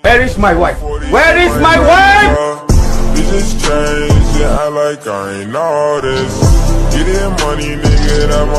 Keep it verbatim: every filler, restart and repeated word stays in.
Where is my wife? Where is my wife? Bitches change, yeah, I like I ain't all this. Getting money, nigga, that